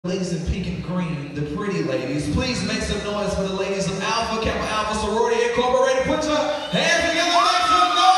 Ladies in pink and green, the pretty ladies. Please make some noise for the ladies of Kappa Alpha Sorority Incorporated. Put your hands together, make some noise!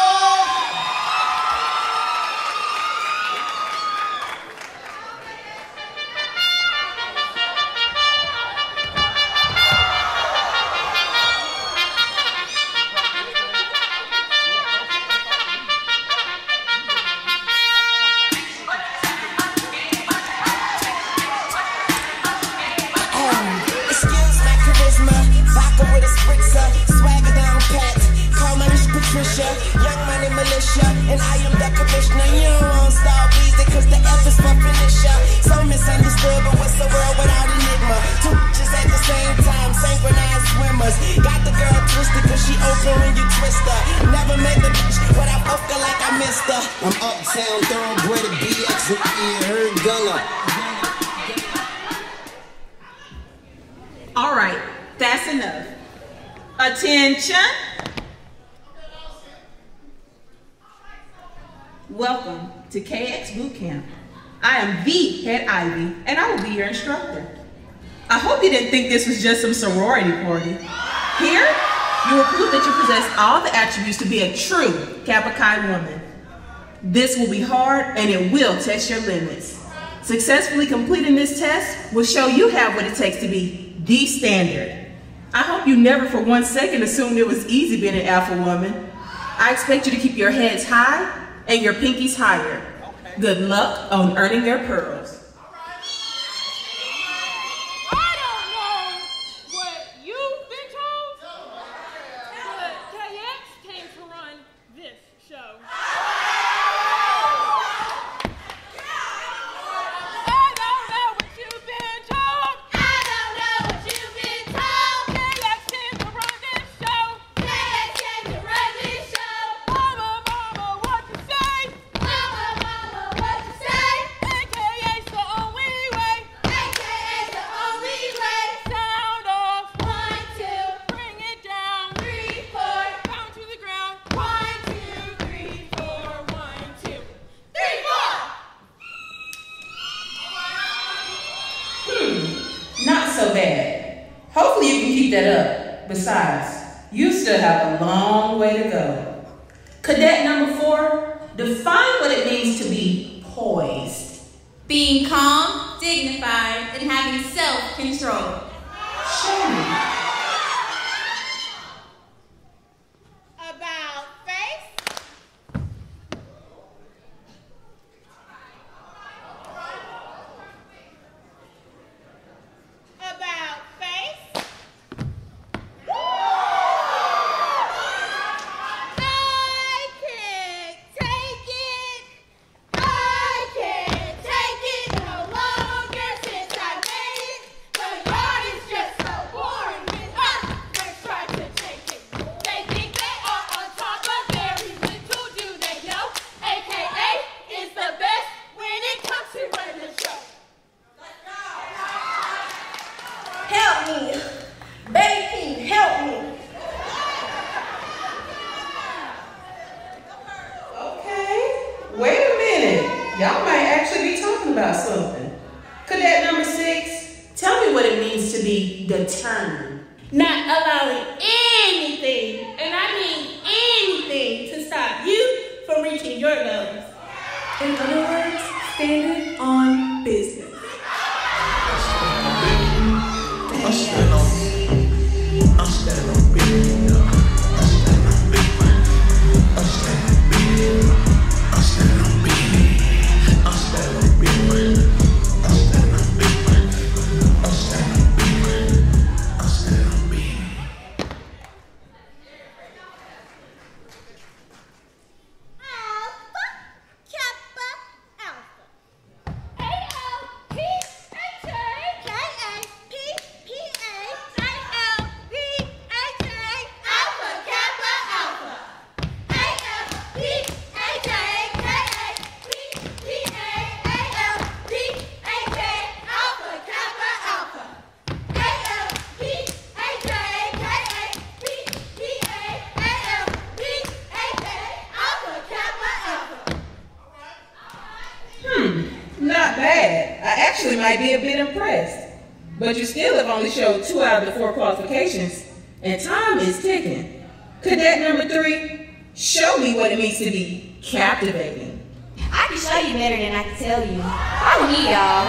Young money militia, and I am the commissioner. You don't want to stop easy, cause the F is for finisher. So misunderstood, but what's the world without enigma? Two bitches at the same time, synchronized swimmers. Got the girl twisted, cause she open when you twist her. Never met the bitch, but I fuck her like I missed her. I'm uptown, thoroughbred BX, and you heard Gunner. All right, that's enough. Attention. Welcome to KX Boot Camp. I am the head Ivy, and I will be your instructor. I hope you didn't think this was just some sorority party. Here, you will prove that you possess all the attributes to be a true Kappa Chi woman. This will be hard, and it will test your limits. Successfully completing this test will show you have what it takes to be the standard. I hope you never for 1 second assumed it was easy being an alpha woman. I expect you to keep your heads high and your pinkies higher. Good luck on earning your pearls. I don't know what you've been told, but KX came to run this show. I don't know what you've been told. I don't know what you've been told. KX came to run this show. KX came to run this show. Mama, what you say? Mama, what you say? AKA's the only way. AKA's the only way. Sound off. 1, 2. Bring it down. 3, 4. Down to the ground. 1, 2, 3, 4. 1, 2, 3, 4. Not so bad. Hopefully you can keep that up. Besides, you still have a long way to go. Cadet number 4, define what it means to be poised. Being calm, dignified, and having self-control. Show me. About face. About face. I can't take it. I can't take it no longer since I made it. The yard is just so boring with us. They're trying to take it. They think they are on top, but very little do they know. AKA is the best when it comes to running the show. Help me! Baby, help me! Okay, wait a minute. Y'all might actually be talking about something. Cadet number 6, tell me what it means to be determined. Not allowing anything, and I mean anything, to stop you from reaching your goals. In other words, standing on business. I'm standing on business. I'm standing on business. I'm standing on business. I'm standing on business. I'm standing on business. I'm standing on business. I'm standing on business. I'm standing on business. Alpha, Kappa, Alpha. A-L-P-H-A-K-A-P-P-A-A-L-P-H-A. be a bit impressed, but you still have only showed 2 out of the 4 qualifications, and time is ticking. Cadet number 3, show me what it means to be captivating. I can show you better than I can tell you. I don't need y'all.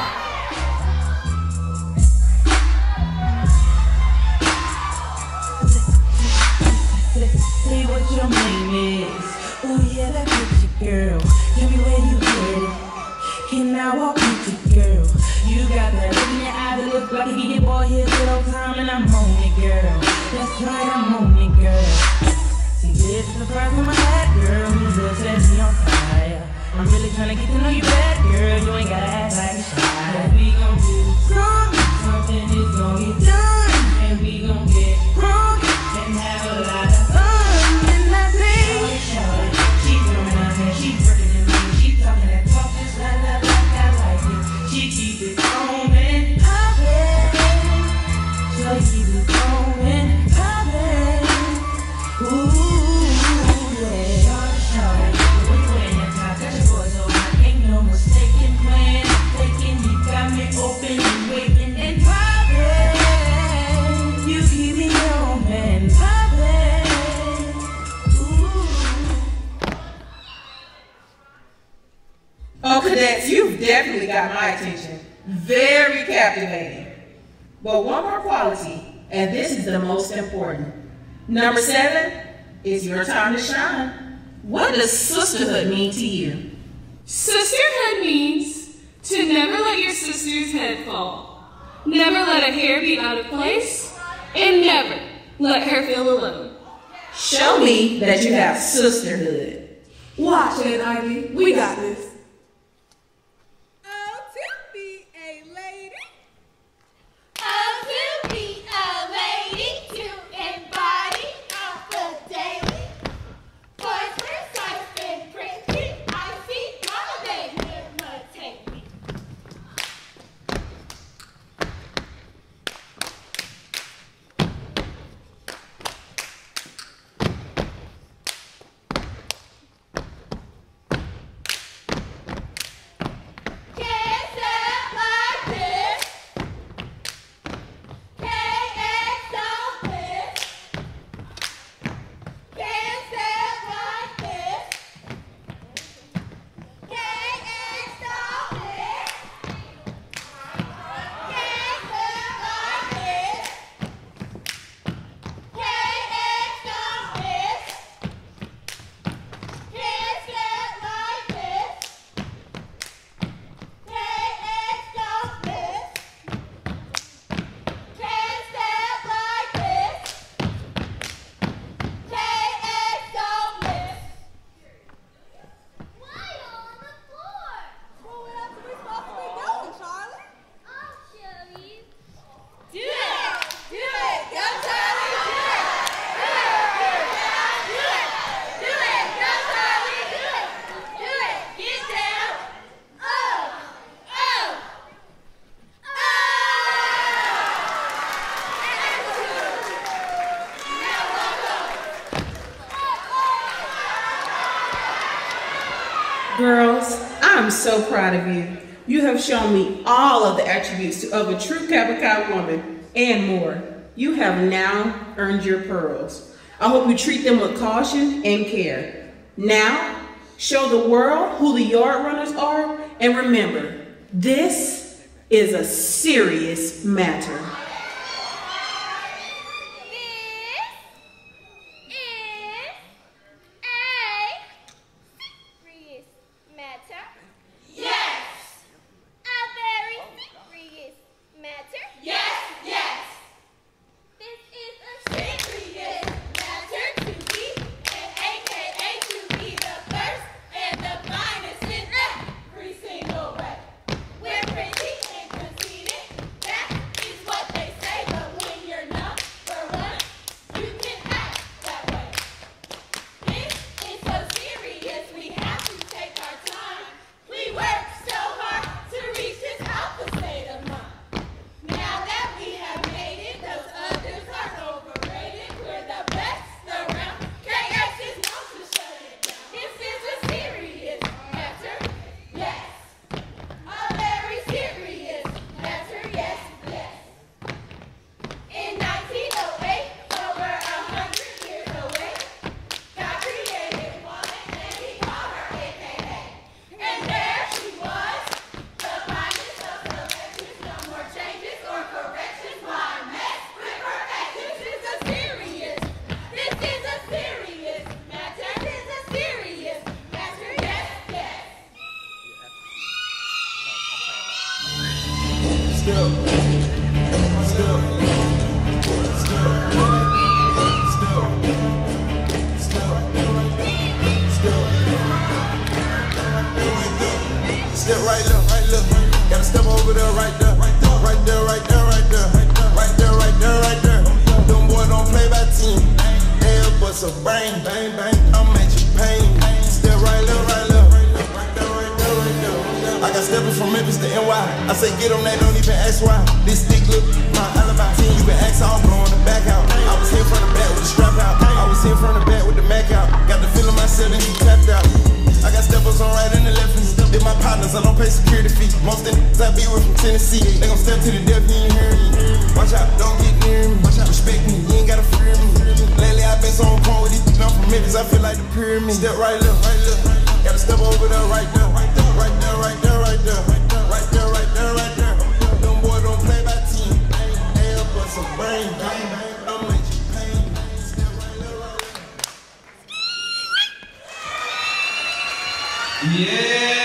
Say what your name is. Oh yeah, that pretty girl. Tell me where you headed. Can I walk with you, girl? You got that look in your eye that looks like a get boy here little time, and I'm on it, girl. That's right, I'm on it, girl. See, this is the first time I had, girl. You just set me on fire. I'm really trying to get to know you better, girl. You ain't gotta act like shy. We gon' do something is gon' get done, and we gon' get drunk and have a lot of fun. And I say, she's coming out here, she's working in me, she's talking that talk just like I like it. She keep it going, poppin'. So keep it going, poppin'. Ooh, yeah. Shawty, when you in that top, got your boys on, ain't no mistaken plan. Taking, you got me open and waiting and poppin'. You keep me open, poppin'. Ooh. Oh, cadets, you've definitely got my attention. Very captivating. But one more quality, and this is the most important. Number 7 is your time to shine. What does sisterhood mean to you? Sisterhood means to never let your sister's head fall, never let a hair be out of place, and never let her feel alone. Show me that you have sisterhood. Watch it, Ivy. We got this. Oh, to be a lady. Oh, to be a lady, to embody of the daily. Voice precise and pretty, I see how they imitate me. Can't step like this. KX don't miss. Can't step like this. KX don't miss. Can't step like this. KX don't miss. Can't step like this. KX don't miss. Can't step like this. KX don't miss. Why on the floor? Well, we have to be supposed to be going, Charlie. I'll show you. Do it. Do it. Go, Charlie. Do it. Do it. Do it. Go, Charlie. Do it. Do it. Get down. Oh. Oh. Girls, I'm so proud of you. You have shown me all of the attributes of a true Kappa Chi woman and more. You have now earned your pearls. I hope you treat them with caution and care. Now, show the world who the yard runners are, and remember, this is a serious matter. This is a serious matter. Yes. A very serious matter. Yes, yes. This is a serious matter to be an AKA to be the first and the finest in every single way. We're pretty and conceited. That is what they Step right look, gotta step over there, right there, right there, right there, right there, right there, right there, right there, right there. Them boys don't play by team. Hell but a brain, bang, bang, I'm at your pain. Step right look, right there, right there, right there, right there. I got steppers from Memphis to NY. I say get on that, don't even ask why. This stick look my alibi. You can ask, I'm blowing the back out. I was here from the back with the strap out. I was here from the back with the Mac out. Got the feeling myself and he tapped out. I got steppers on right and the left. They're my partners, I don't pay security fees. Most of the I be with from Tennessee. They gon' step to the death, you ain't hear me. Watch out, don't get near me. Watch out, respect me, you ain't gotta fear me. Lately I've been so on point with these people from Memphis, I feel like the pyramid. Step right look, gotta step over there, right there, right there, right there, right there, right there, right there, right there, right there. Them boys don't play by team. Hey, up on some brain, bang, bang, I'm with you, pain. Step right there, right there. Yeah.